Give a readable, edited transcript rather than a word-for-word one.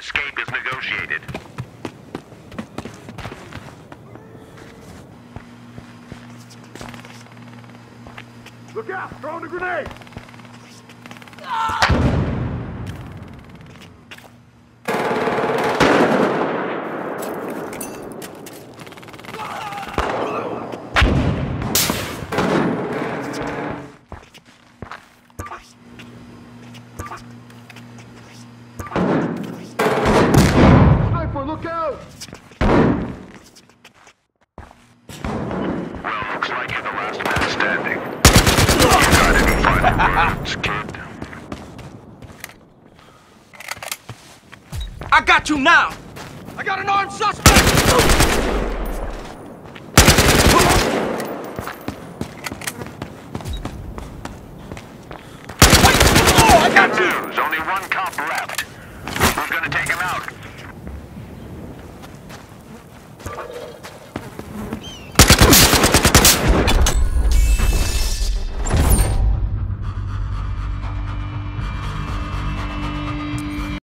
escape is negotiated. Look out! Throwing a grenade! Sniper, look out! Well, looks like you're the last man standing. You got any final words, kid? I got you now! I got an armed suspect! I got Good you! news, only one cop left. Who's gonna take him out?